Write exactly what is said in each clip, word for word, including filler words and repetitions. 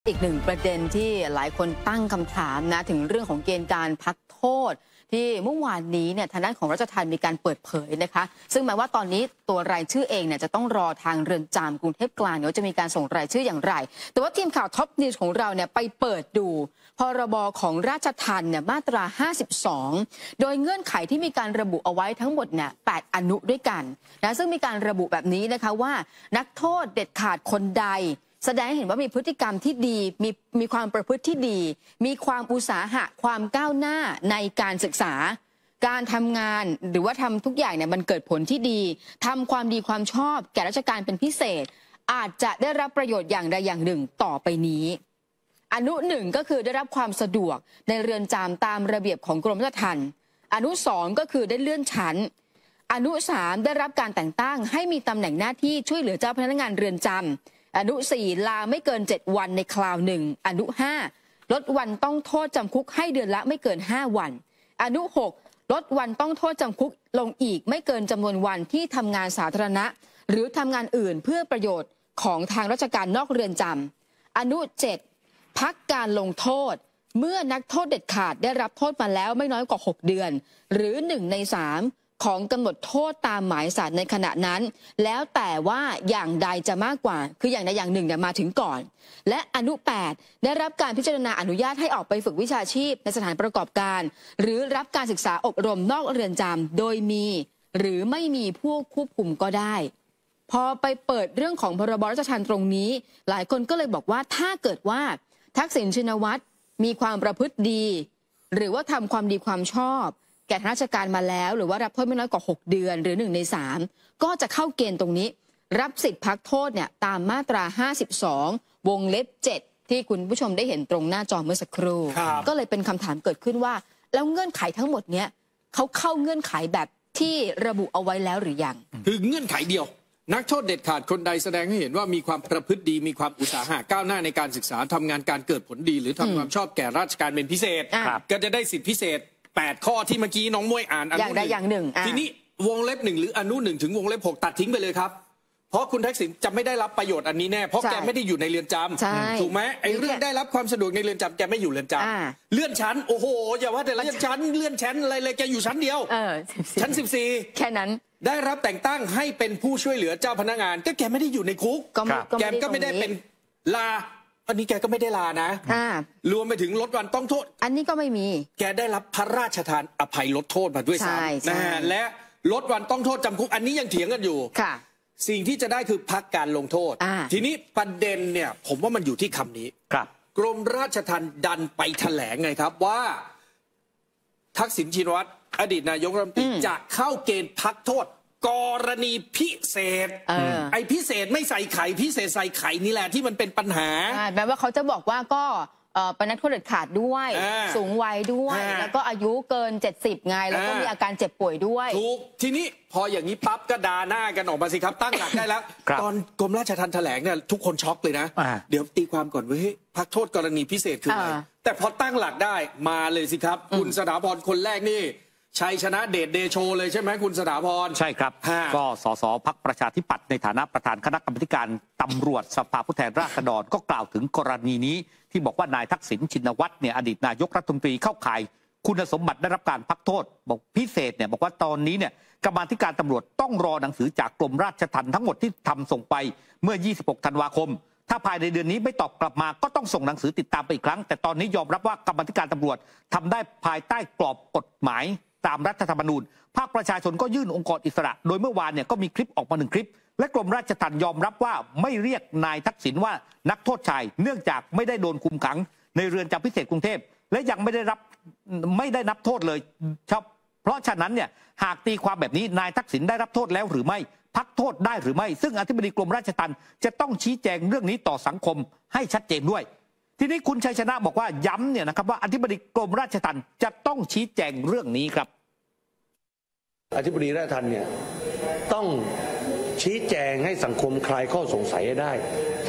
อีกหนึ่งประเด็นที่หลายคนตั้งคำถามนะถึงเรื่องของเกณฑ์การพักโทษที่เมื่อวานนี้เนี่ยทางด้านของราชทัณฑ์มีการเปิดเผยนะคะซึ่งหมายว่าตอนนี้ตัวรายชื่อเองเนี่ยจะต้องรอทางเรือนจำกรุงเทพกลางว่าจะมีการส่งรายชื่ออย่างไรแต่ว่าทีมข่าวท็อปนิวส์ของเราเนี่ยไปเปิดดูพรบของราชทัณฑ์เนี่ยมาตราห้าสิบสองโดยเงื่อนไขที่มีการระบุเอาไว้ทั้งหมดเนี่ยแปดอนุด้วยกันนะซึ่งมีการระบุแบบนี้นะคะว่านักโทษเด็ดขาดคนใดแสดงให้เห็นว่ามีพฤติกรรมที่ดีมีมีความประพฤติที่ดีมีความอุตสาหะความก้าวหน้าในการศึกษาการทำงานหรือว่าทำทุกอย่างเนี่ยมันเกิดผลที่ดีทำความดีความชอบแก่ราชการเป็นพิเศษอาจจะได้รับประโยชน์อย่างใดอย่างหนึ่งต่อไปนี้อนุหนึ่งก็คือได้รับความสะดวกในเรือนจำตามระเบียบของกรมราชทัณฑ์อนุสองก็คือได้เลื่อนชั้นอนุสามได้รับการแต่งตั้งให้มีตำแหน่งหน้าที่ช่วยเหลือเจ้าพนักงานเรือนจำอนุสี่ลาไม่เกินเจ็ดวันในคราวหนึ่งอนุห้าลดวันต้องโทษจำคุกให้เดือนละไม่เกินห้าวันอนุหกลดวันต้องโทษจำคุกลงอีกไม่เกินจำนวนวันที่ทำงานสาธารณะหรือทำงานอื่นเพื่อประโยชน์ของทางราชการนอกเรือนจำอนุเจ็ดพักการลงโทษเมื่อนักโทษเด็ดขาดได้รับโทษมาแล้วไม่น้อยกว่าหกเดือนหรือหนึ่งในสามของกำหนดโทษตามหมายศาลในขณะนั้นแล้วแต่ว่าอย่างใดจะมากกว่าคืออย่างใดอย่างหนึ่งเนี่ยมาถึงก่อนและอนุแปดได้รับการพิจารณาอนุญาตให้ออกไปฝึกวิชาชีพในสถานประกอบการหรือรับการศึกษาอบรมนอกเรือนจำโดยมีหรือไม่มีผู้ควบคุมก็ได้พอไปเปิดเรื่องของพรบราชทัณฑ์ตรงนี้หลายคนก็เลยบอกว่าถ้าเกิดว่าทักษิณชินวัตรมีความประพฤติดีหรือว่าทำความดีความชอบแก่ราชการมาแล้วหรือว่ารับโทษไม่น้อยกว่าหกเดือนหรือหนึ่งในสามก็จะเข้าเกณฑ์ตรงนี้รับสิทธิพักโทษเนี่ยตามมาตราห้าสิบสองวงเล็บเจ็ดที่คุณผู้ชมได้เห็นตรงหน้าจอเมื่อสักครู่ก็เลยเป็นคำถามเกิดขึ้นว่าแล้วเงื่อนไขทั้งหมดเนี้ยเขาเข้าเงื่อนไขแบบที่ระบุเอาไว้แล้วหรือยังคือเงื่อนไขเดียวนักโทษเด็ดขาดคนใดแสดงให้เห็นว่ามีความประพฤติดีมีความอุตสาหะก้าวหน้าในการศึกษาทำงานการเกิดผลดีหรือทำความชอบแก่ราชการเป็นพิเศษก็จะได้สิทธิพิเศษแปดข้อที่เมื่อกี้น้องมวยอ่านอนุอย่างใดอย่างหนึ่งทีนี้วงเล็บหนึ่งหรืออนุหนึ่งถึงวงเล็บหกตัดทิ้งไปเลยครับเพราะคุณทักษิณจะไม่ได้รับประโยชน์อันนี้แน่เพราะแกไม่ได้อยู่ในเรือนจำถูกไหมไอ้เรื่องได้รับความสะดวกในเรือนจำแกไม่อยู่เรือนจำเลื่อนชั้นโอ้โหอย่าว่าแต่เลื่อนชั้นเลื่อนชั้นอะไรเลยแกอยู่ชั้นเดียวชั้นสิบสี่แค่นั้นได้รับแต่งตั้งให้เป็นผู้ช่วยเหลือเจ้าพนักงานก็แกไม่ได้อยู่ในคุกแกก็ไม่ได้เป็นลาอันนี้แกก็ไม่ได้ลานะรวมไปถึงลดวันต้องโทษอันนี้ก็ไม่มีแกได้รับพระราชทานอภัยลดโทษมาด้วยซ้ำนะฮะและลดวันต้องโทษจำคุกอันนี้ยังเถียงกันอยู่สิ่งที่จะได้คือพักการลงโทษทีนี้ประเด็นเนี่ยผมว่ามันอยู่ที่คำนี้กรมราชทัณฑ์ดันไปแถลงไงครับว่าทักษิณชินวัตรอดีตนายกรัฐมนตรีจะเข้าเกณฑ์พักโทษกรณีพิเศษไอ้พิเศษไม่ใส่ไข่พิเศษใส่ไข่นี่แหละที่มันเป็นปัญหาแปลว่าเขาจะบอกว่าก็เป็นนักโทษเด็ดขาดด้วยสูงวัยด้วยแล้วก็อายุเกินเจ็ดสิบไงแล้วก็มีอาการเจ็บป่วยด้วยถูกทีนี้พออย่างนี้ปั๊บก็ด่าหน้ากันออกมาสิครับตั้งหลักได้แล้วตอนกรมราชทัณฑ์แถลงเนี่ยทุกคนช็อกเลยนะเดี๋ยวตีความก่อนว่าเฮ้ยพักโทษกรณีพิเศษคืออะไรแต่พอตั้งหลักได้มาเลยสิครับคุณสถาพรคนแรกนี่ชัยชนะเดชเดโชเลยใช่ไหมคุณสถาพรใช่ครับก็สสพรรคประชาธิปัตย์ในฐานะประธานคณะกรรมการตำรวจสภาผู้แทนราษฎรก็กล่าวถึงกรณีนี้ที่บอกว่านายทักษิณชินวัตรเนี่ยอดีตนายกรัฐมนตรีเข้าข่ายคุณสมบัติได้รับการพักโทษบอกพิเศษเนี่ยบอกว่าตอนนี้เนี่ยกรรมาธิการตำรวจต้องรอหนังสือจากกรมราชทัณฑ์ทั้งหมดที่ทำส่งไปเมื่อยี่สิบหกธันวาคมถ้าภายในเดือนนี้ไม่ตอบกลับมาก็ต้องส่งหนังสือติดตามไปอีกครั้งแต่ตอนนี้ยอมรับว่ากรรมาธิการตำรวจทำได้ภายใต้กรอบกฎหมายตามรัฐธรรมนูญภาคประชาชนก็ยื่นองค์กรอิสระโดยเมื่อวานเนี่ยก็มีคลิปออกมาหนึ่งคลิปและกรมราชทัณฑ์ยอมรับว่าไม่เรียกนายทักษิณว่านักโทษชายเนื่องจากไม่ได้โดนคุมขังในเรือนจำพิเศษกรุงเทพและยังไม่ได้รับไม่ได้นับโทษเลยครับเพราะฉะนั้นเนี่ยหากตีความแบบนี้นายทักษิณได้รับโทษแล้วหรือไม่พักโทษได้หรือไม่ซึ่งอธิบดีกรมราชทัณฑ์จะต้องชี้แจงเรื่องนี้ต่อสังคมให้ชัดเจนด้วยทีนี้คุณชัยชนะบอกว่าย้ำเนี่ยนะครับว่าอธิบดีกรมราชทัณฑ์จะต้องชี้แจงเรื่องนี้ครับอธิบดีราชทัณฑ์เนี่ยต้องชี้แจงให้สังคมคลายข้อสงสัยให้ได้ท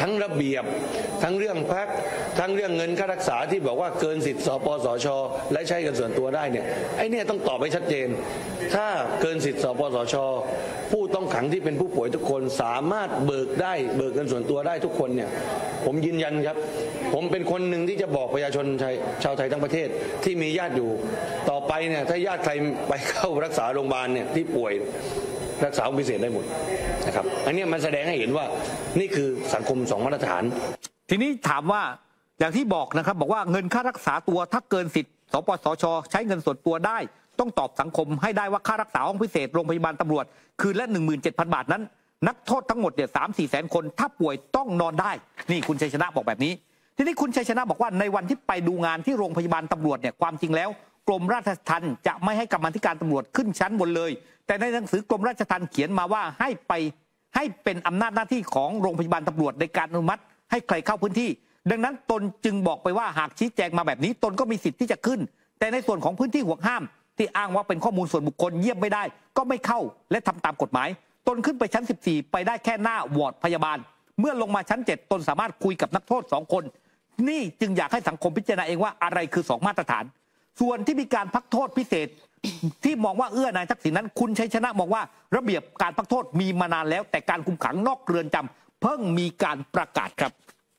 ทั้งระเบียบทั้งเรื่องพักทั้งเรื่องเงินค่ารักษาที่บอกว่าเกินสิทธิ์สปสช.และใช้กันส่วนตัวได้เนี่ยไอ้เนี่ยต้องตอบให้ชัดเจนถ้าเกินสิทธิ์สปสช.ผู้ต้องขังที่เป็นผู้ป่วยทุกคนสามารถเบิกได้เบิกเงินส่วนตัวได้ทุกคนเนี่ยผมยืนยันครับผมเป็นคนหนึ่งที่จะบอกประชาชนชาวไทยทั้งประเทศที่มีญาติอยู่ต่อไปเนี่ยถ้าญาติใครไปเข้ารักษาโรงพยาบาลเนี่ยที่ป่วยรักษาพิเศษได้หมดนะครับอันนี้มันแสดงให้เห็นว่านี่คือสังคมสองมาตรฐานทีนี้ถามว่าอย่างที่บอกนะครับบอกว่าเงินค่ารักษาตัวถ้าเกินสิทธิ์สปสช.ใช้เงินส่วนตัวได้ต้องตอบสังคมให้ได้ว่าค่ารักษาห้องพิเศษโรงพยาบาลตำรวจคืนละ หนึ่งหมื่นเจ็ดพัน บาทนั้นนักโทษทั้งหมดเนี่ยสามสี่แสนคนถ้าป่วยต้องนอนได้นี่คุณชัยชนะบอกแบบนี้ทีนี้คุณชัยชนะบอกว่าในวันที่ไปดูงานที่โรงพยาบาลตำรวจเนี่ยความจริงแล้วกรมราชทัณฑ์จะไม่ให้กรรมาธิการตำรวจขึ้นชั้นบนเลยแต่ในหนังสือกรมราชทัณฑ์เขียนมาว่าให้ไปให้เป็นอำนาจหน้าที่ของโรงพยาบาลตำรวจในการอนุมัติให้ใครเข้าพื้นที่ดังนั้นตนจึงบอกไปว่าหากชี้แจงมาแบบนี้ตนก็มีสิทธิ์ที่จะขึ้นแต่ในส่วนของพื้นที่ห่วงห้ามที่อ้างว่าเป็นข้อมูลส่วนบุคคลเยี่ยมไม่ได้ก็ไม่เข้าและทำตามกฎหมายตนขึ้นไปชั้นสิบสี่ไปได้แค่หน้าวอร์ดพยาบาลเมื่อลงมาชั้นเจ็ดตนสามารถคุยกับนักโทษสองคนนี่จึงอยากให้สังคมพิจารณาเองว่าอะไรคือสองมาตรฐานส่วนที่มีการพักโทษพิเศษที่มองว่าเอื้อนายทักษิณนั้นคุณชัยชนะมองว่าระเบียบการพักโทษมีมานานแล้วแต่การคุมขังนอกเรือนจำเพิ่งมีการประกาศครับ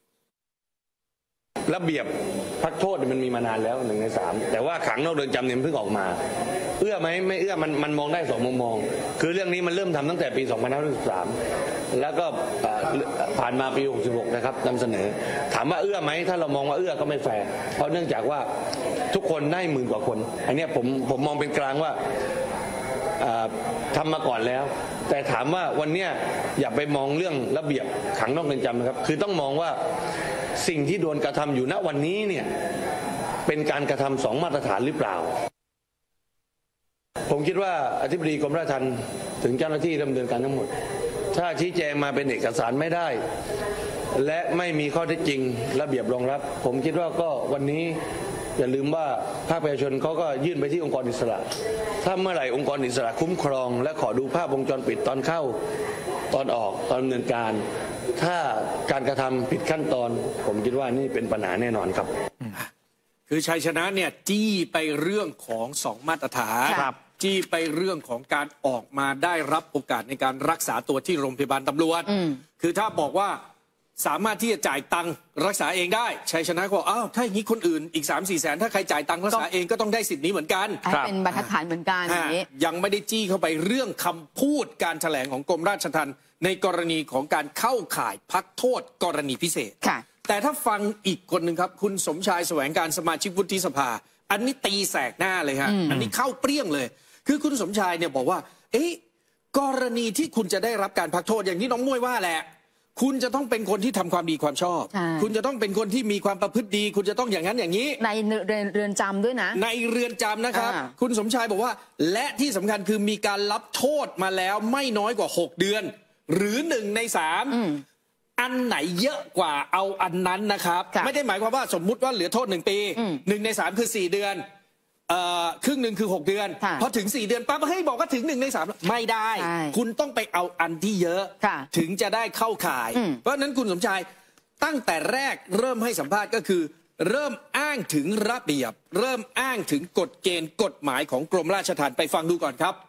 ระเบียบพักโทษมันมีมานานแล้วหนึ่งในสามแต่ว่าขังนอกเรือนจำเนี่ยเพิ่งออกมาเอื้อไหมไม่เอื้อมันมันมองได้สองมุมมองคือเรื่องนี้มันเริ่มทำตั้งแต่ปีสองพันห้าร้อยสิบสามแล้วก็ผ่านมาปีหกสิบหกนะครับนำเสนอถามว่าเอื้อไหมถ้าเรามองว่าเอื้อก็ไม่แฟร์เพราะเนื่องจากว่าทุกคนได้หมื่นกว่าคนอันนี้ผมผมมองเป็นกลางว่าทำมาก่อนแล้วแต่ถามว่าวันนี้อย่าไปมองเรื่องระเบียบขังนอกเรือนจำนะครับคือต้องมองว่าสิ่งที่โดนกระทำอยู่ณวันนี้เนี่ยเป็นการกระทำสองมาตรฐานหรือเปล่าผมคิดว่าอธิบดีกรมราชทัณฑ์ถึงเจ้าหน้าที่ดำเนินการทั้งหมดถ้าชี้แจงมาเป็นเอกสารไม่ได้และไม่มีข้อเท็จจริงระเบียบรองรับผมคิดว่าก็วันนี้อย่าลืมว่าภาคประชาชนเขาก็ยื่นไปที่องค์กรอิสระถ้าเมื่อไหร่องค์กรอิสระคุ้มครองและขอดูภาพวงจรปิดตอนเข้าตอนออกตอนดำเนินการถ้าการกระทำผิดขั้นตอนผมคิดว่านี่เป็นปัญหาแน่นอนครับคือชัยชนะเนี่ยจี้ไปเรื่องของสองมาตรฐานจี้ไปเรื่องของการออกมาได้รับโอกาสในการรักษาตัวที่โรงพยาบาลตำรวจคือถ้าบอกว่าสามารถที่จะจ่ายตังค์รักษาเองได้ชัยชนะก็อ้าวถ้าอย่างนี้คนอื่นอีก สามสี่ แสนถ้าใครจ่ายตังค์รักษาเองก็ต้องได้สิทธิ์นี้เหมือนกันเป็นบรรทัดฐานเหมือนกันอย่างนี้ยังไม่ได้จี้เข้าไปเรื่องคำพูดการแถลงของกรมราชทัณฑ์ในกรณีของการเข้าข่ายพักโทษกรณีพิเศษแต่ถ้าฟังอีกคนหนึ่งครับคุณสมชายแสวงการสมาชิกวุฒิสภาอันนี้ตีแสกหน้าเลยฮะ อ, อันนี้เข้าเปรี้ยงเลยคือคุณสมชายเนี่ยบอกว่าเอ๊ะกรณีที่คุณจะได้รับการพักโทษอย่างที่น้องมวยว่าแหละคุณจะต้องเป็นคนที่ทำความดีความชอบคุณจะต้องเป็นคนที่มีความประพฤติดีคุณจะต้องอย่างนั้นอย่างนี้ในเรือนเรือนจำด้วยนะในเรือนจำนะครับคุณสมชายบอกว่าและที่สำคัญคือมีการรับโทษมาแล้วไม่น้อยกว่าหกเดือนหรือหนึ่งในสามอันไหนเยอะกว่าเอาอันนั้นนะครับไม่ได้หมายความว่าสมมุติว่าเหลือโทษหนึ่งปีหนึ่งในสามคือสี่เดือนครึ่งหนึ่งคือหกเดือนพอถึงสี่เดือนปั๊บให้บอกว่าถึงหนึ่งในสามไม่ได้คุณต้องไปเอาอันที่เยอะถึงจะได้เข้าข่ายเพราะนั้นคุณสมชายตั้งแต่แรกเริ่มให้สัมภาษณ์ก็คือเริ่มอ้างถึงระเบียบเริ่มอ้างถึงกฎเกณฑ์กฎหมายของกรมราชทัณฑ์ไปฟังดูก่อนครับ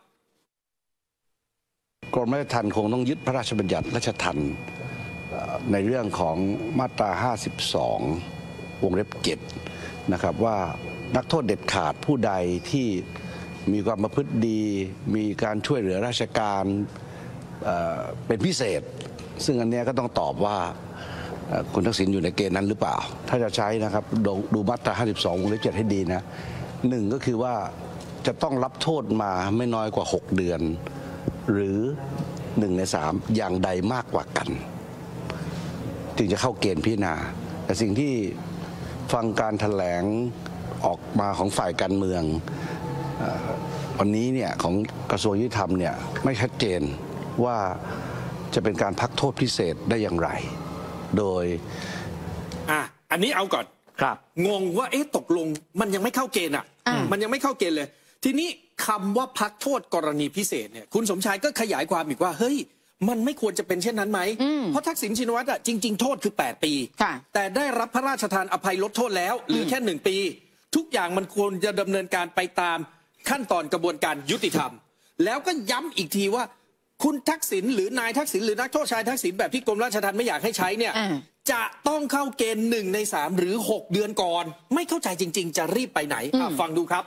กรมราชทัณฑ์คงต้องยึดพระราชบัญญัติราชทัณฑ์ในเรื่องของมาตราห้าสิบสองวงเล็บเจ็ดนะครับว่านักโทษเด็ดขาดผู้ใดที่มีความประพฤติดีมีการช่วยเหลือราชการเป็นพิเศษซึ่งอันนี้ก็ต้องตอบว่าคุณทักษิณอยู่ในเกณฑ์นั้นหรือเปล่าถ้าจะใช้นะครับดูมาตราห้าสิบสองวงเล็บเจ็ดให้ดีนะหนึ่งก็คือว่าจะต้องรับโทษมาไม่น้อยกว่าหกเดือนหรือหนึ่งในสามอย่างใดมากกว่ากันจึงจะเข้าเกณฑ์พิจารณาแต่สิ่งที่ฟังการแถลงออกมาของฝ่ายการเมืองวันนี้เนี่ยของกระทรวงยุติธรรมเนี่ยไม่ชัดเจนว่าจะเป็นการพักโทษพิเศษได้อย่างไรโดยอ่ะอันนี้เอาก่อนครับงงว่าเอ๊ะตกลงมันยังไม่เข้าเกณฑ์อ่ะมันยังไม่เข้าเกณฑ์เลยทีนี้คำว่าพักโทษกรณีพิเศษเนี่ยคุณสมชายก็ขยายความอีกว่าเฮ้ยมันไม่ควรจะเป็นเช่นนั้นไหมเพราะทักษิณชินวัตรอ่ะจริงๆโทษคือแปดปีแต่ได้รับพระราชทานอภัยลดโทษแล้วเหลือแค่หนึ่งปีทุกอย่างมันควรจะดำเนินการไปตามขั้นตอนกระบวนการยุติธรรมแล้วก็ย้ำอีกทีว่าคุณทักษิณหรือนายทักษิณหรือนักโทษชายทักษิณแบบที่กรมราชทัณฑ์ไม่อยากให้ใช้เนี่ยจะต้องเข้าเกณฑ์หนึ่งในสามหรือหกเดือนก่อนไม่เข้าใจจริงๆจะรีบไปไหนฟังดูครับ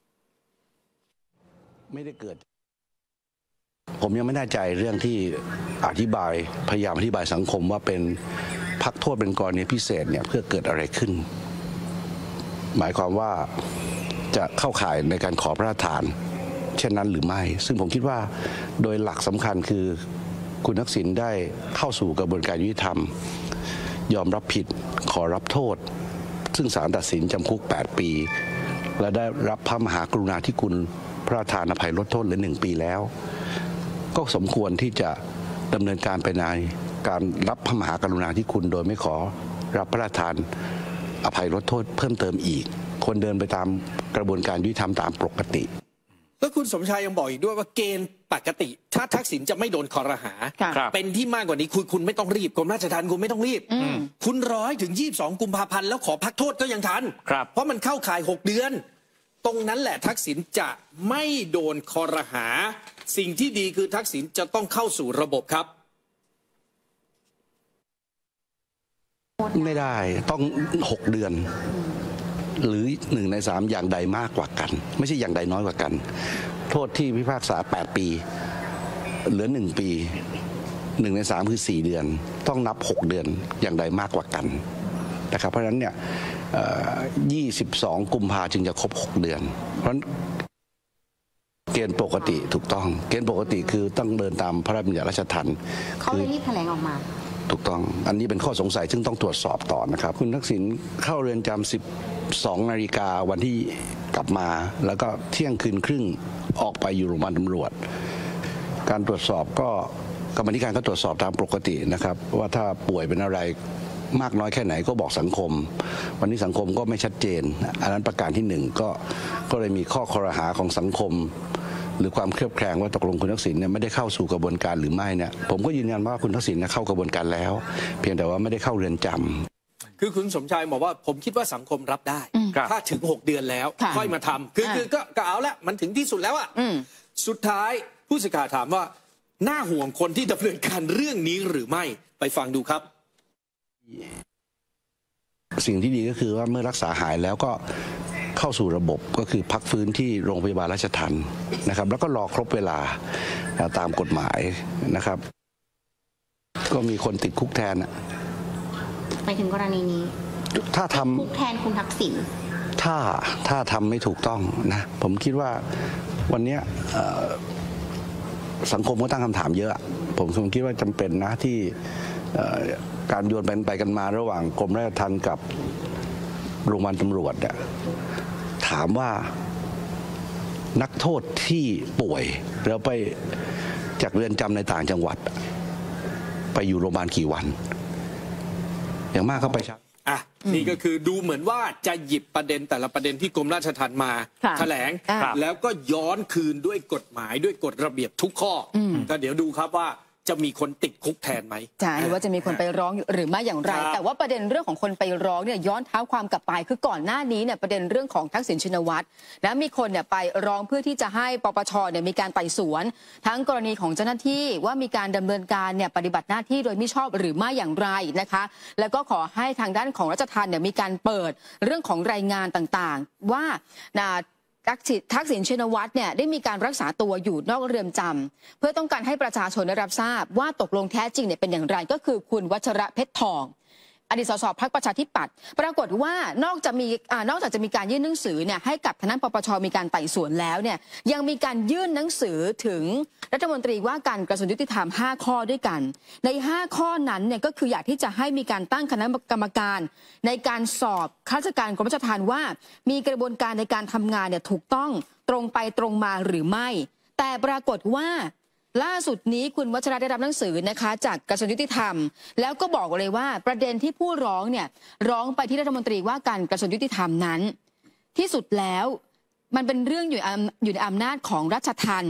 ไม่ได้เกิดผมยังไม่แน่ใจเรื่องที่อธิบายพยายามอธิบายสังคมว่าเป็นพักโทษเป็นกรณีพิเศษเนี่ยเพื่อเกิดอะไรขึ้นหมายความว่าจะเข้าข่ายในการขอพระราชทานเช่นนั้นหรือไม่ซึ่งผมคิดว่าโดยหลักสำคัญคือคุณทักษิณได้เข้าสู่กระบวนการยุติธรรมยอมรับผิดขอรับโทษซึ่งศาลตัดสินจำคุกแปดปีและได้รับพระมหากรุณาธิคุณพระราชทานอภัยลดโทษเหลือหนึ่งปีแล้วก็สมควรที่จะดำเนินการไปในการรับพระมหากรุณาธิคุณโดยไม่ขอรับพระราชทานอภัยลดโทษเพิ่มเติมอีกควรเดินไปตามกระบวนการยุติธรรมตามปกติแล้วคุณสมชายยังบอกอีกด้วยว่าเกณฑ์ปกติถ้าทักษิณจะไม่โดนคอรหาเป็นที่มากกว่านี้คุณคุณไม่ต้องรีบกรมราชทัณฑ์คุณไม่ต้องรีบคุณร้อยถึงยี่สิบสองกุมภาพันธ์แล้วขอพักโทษก็ยังทันเพราะมันเข้าข่ายหกเดือนตรงนั้นแหละทักษิณจะไม่โดนคอรหาสิ่งที่ดีคือทักษิณจะต้องเข้าสู่ระบบครับไม่ได้ต้องหกเดือนหรือหนึ่งในสามอย่างใดมากกว่ากันไม่ใช่อย่างใดน้อยกว่ากันโทษที่พิพากษาแปดปีเหลือหนึ่งปีหนึ่งในสามคือสี่เดือนต้องนับหกเดือนอย่างใดมากกว่ากันนะครับเพราะฉะนั้นเนี่ยยี่สิบสองกุมภาจึงจะครบหกเดือนเพราะฉะนั้นเกณฑ์ปกติถูกต้องเกณฑ์ปกติคือต้องเดินตามพระราชบัญญัติราชทัณฑ์เขาเลยรีบแถลงออกมาถูกต้องอันนี้เป็นข้อสงสัยซึ่งต้องตรวจสอบต่อนะครับคุณทักษิณเข้าเรือนจำสิบสองนาฬิกาวันที่กลับมาแล้วก็เที่ยงคืนครึ่งออกไปอยู่โรงพยาบาลตำรวจการตรวจสอบก็กรรมธิการก็ตรวจสอบตามปกตินะครับว่าถ้าป่วยเป็นอะไรมากน้อยแค่ไหนก็บอกสังคมวันนี้สังคมก็ไม่ชัดเจนอันนั้นประการที่หนึ่งก็ก็เลยมีข้อคอรหาของสังคมหรือความเครือบแคลงว่าตกลงคุณทักษิณเนี่ยไม่ได้เข้าสู่กระบวนการหรือไม่เนี่ยผมก็ยืนยันว่าคุณทักษิณเข้ากระบวนการแล้วเพียงแต่ว่าไม่ได้เข้าเรือนจำคือคุณสมชายบอกว่าผมคิดว่าสังคมรับได้ถ้าถึงหกเดือนแล้วค่อยมาทำคือคือก็เอาละมันถึงที่สุดแล้วอ่ะสุดท้ายผู้สื่อข่าวถามว่าน่าห่วงคนที่ดำเนินการเรื่องนี้หรือไม่ไปฟังดูครับสิ่งที่ดีก็คือว่าเมื่อรักษาหายแล้วก็เข้าสู่ระบบก็คือพักฟื้นที่โรงพยาบาลราชทัณฑ์นะครับแล้วก็รอครบเวลาตามกฎหมายนะครับก็มีคนติดคุกแทนไปถึงกรณีนี้ถ้าทำคุกแทนคุณทักษิณถ้าถ้าทำไม่ถูกต้องนะผมคิดว่าวันนี้สังคมก็ตั้งคำถามเยอะผมคงคิดว่าจำเป็นนะที่การโยนไปกันมาระหว่างกรมราชทัณฑ์กับโรงพยาบาลตำรวจเนี่ยถามว่านักโทษที่ป่วยแล้วไปจากเรือนจำในต่างจังหวัดไปอยู่โรงพยาบาลกี่วันอย่างมากก็ไปชักอ่ะนี่ก็คือดูเหมือนว่าจะหยิบประเด็นแต่ละประเด็นที่กรมราชทัณฑ์มาแถลงแล้วก็ย้อนคืนด้วยกฎหมายด้วยกฎระเบียบทุกข้อก็เดี๋ยวดูครับว่าจะมีคนติดคุกแทนไหมใช่ว่าจะมีคนไปร้องหรือไม่อย่างไรแต่ว่าประเด็นเรื่องของคนไปร้องเนี่ยย้อนเท้าความกลับไปคือก่อนหน้านี้เนี่ยประเด็นเรื่องของทักษิณชินวัตรนะมีคนเนี่ยไปร้องเพื่อที่จะให้ปปชเนี่ยมีการไต่สวนทั้งกรณีของเจ้าหน้าที่ว่ามีการดำเนินการเนี่ยปฏิบัติหน้าที่โดยมิชอบหรือไม่อย่างไรนะคะแล้วก็ขอให้ทางด้านของราชทัณฑ์เนี่ยมีการเปิดเรื่องของรายงานต่างๆว่าทักษิณชินวัตรเนี่ยได้มีการรักษาตัวอยู่นอกเรือนจำเพื่อต้องการให้ประชาชนได้รับทราบว่าตกลงแท้จริงเนี่ยเป็นอย่างไรก็คือคุณวัชระเพชรทองอดีตสสพรรคประชาธิปัตย์ปรากฏว่านอกจากมีนอกจากจะมีการยื่นหนังสือเนี่ยให้กับทางด้านปปชมีการไต่สวนแล้วเนี่ยยังมีการยื่นหนังสือถึงรัฐมนตรีว่าการกระทรวงยุติธรรมห้าข้อด้วยกันในห้าข้อนั้นเนี่ยก็คืออยากที่จะให้มีการตั้งคณะกรรมการในการสอบข้าราชการกรมราชทัณฑ์ว่ามีกระบวนการในการทำงานเนี่ยถูกต้องตรงไปตรงมาหรือไม่แต่ปรากฏว่าล่าสุดนี้คุณวัชระได้รับหนังสือนะคะจากกระทรวงยุติธรรมแล้วก็บอกเลยว่าประเด็นที่ผู้ร้องเนี่ยร้องไปที่รัฐมนตรีว่าการกระทรวงยุติธรรมนั้นที่สุดแล้วมันเป็นเรื่องอยู่อยู่ในอำนาจของราชทัณฑ์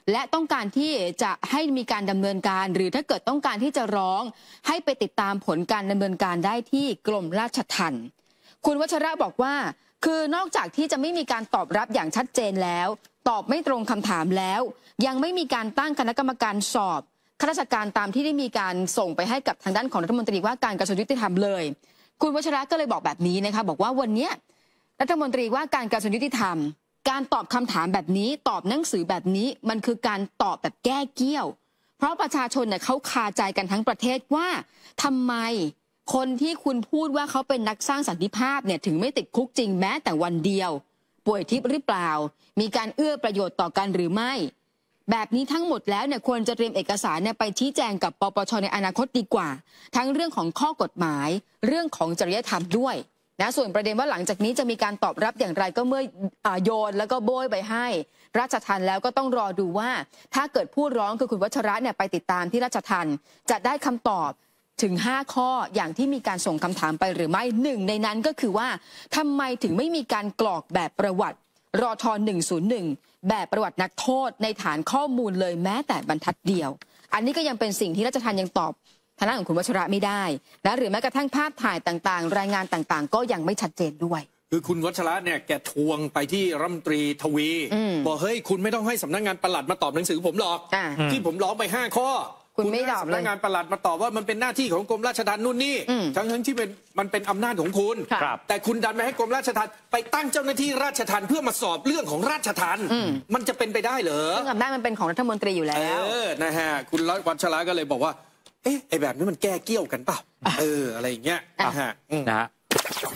และต้องการที่จะให้มีการดำเนินการหรือถ้าเกิดต้องการที่จะร้องให้ไปติดตามผลการดำเนินการได้ที่กรมราชทัณฑ์คุณวัชระบอกว่าคือนอกจากที่จะไม่มีการตอบรับอย่างชัดเจนแล้วตอบไม่ตรงคำถามแล้วยังไม่มีการตั้งคณะกรรมการสอบข้าราชการตามที่ได้มีการส่งไปให้กับทางด้านของรัฐมนตรีว่าการกระทรวงยุติธรรมเลยคุณวัชระก็เลยบอกแบบนี้นะคะบอกว่าวันนี้รัฐมนตรีว่าการกระทรวงยุติธรรมการตอบคำถามแบบนี้ตอบหนังสือแบบนี้มันคือการตอบแบบแก้เกี้ยวเพราะประชาชนเนี่ยเขาคาใจกันทั้งประเทศว่าทำไมคนที่คุณพูดว่าเขาเป็นนักสร้างสันติภาพเนี่ยถึงไม่ติดคุกจริงแม้แต่วันเดียวป่วยทิพย์หรือเปล่ามีการเอื้อประโยชน์ต่อกันหรือไม่แบบนี้ทั้งหมดแล้วเนี่ยควรจะเตรียมเอกสารเนี่ยไปชี้แจงกับปปชในอนาคตดีกว่าทั้งเรื่องของข้อกฎหมายเรื่องของจริยธรรมด้วยนะส่วนประเด็นว่าหลังจากนี้จะมีการตอบรับอย่างไรก็เมื่อโยนแล้วก็โบยไปให้ราชทัณฑ์แล้วก็ต้องรอดูว่าถ้าเกิดผู้ร้องคือคุณวัชระเนี่ยไปติดตามที่ราชทัณฑ์จะได้คำตอบถึงห้าข้ออย่างที่มีการส่งคำถามไปหรือไม่หนึ่งในนั้นก็คือว่าทำไมถึงไม่มีการกรอกแบบประวัติรทหนึ่งศูนย์หนึ่งแบบประวัตินักโทษในฐานข้อมูลเลยแม้แต่บรรทัดเดียวอันนี้ก็ยังเป็นสิ่งที่ราชทัณฑ์ยังตอบทางด้านของคุณวัชระไม่ได้นะหรือแม้กระทั่งภาพถ่ายต่างๆรายงานต่างๆก็ยังไม่ชัดเจนด้วยคือคุณวัชระเนี่ยแกทวงไปที่รัฐมนตรีทวีบอกเฮ้ยคุณไม่ต้องให้สำนักงานปลัดมาตอบหนังสือผมหรอกที่ผมร้องไปห้าข้อคุณไม่ตอบเลยสำนักงานปลัดมาตอบว่ามันเป็นหน้าที่ของกรมราชทัณฑ์นู่นนี่ทั้งทั้งที่เป็นมันเป็นอำนาจของคุณแต่คุณดันไปให้กรมราชทัณฑ์ไปตั้งเจ้าหน้าที่ราชทัณฑ์เพื่อมาสอบเรื่องของราชทัณฑ์มันจะเป็นไปได้เหรอซึ่งอำนาจมันเป็นของรัฐมนตรีอยู่แล้วเออนะฮะคุณวัชระก็เลยบอกว่าเอ๊ะไอ้แบบนี้มันแก้เกี้ยวกันเปล่าเอออะไรอย่างเงี้ยนะฮะนะฮะ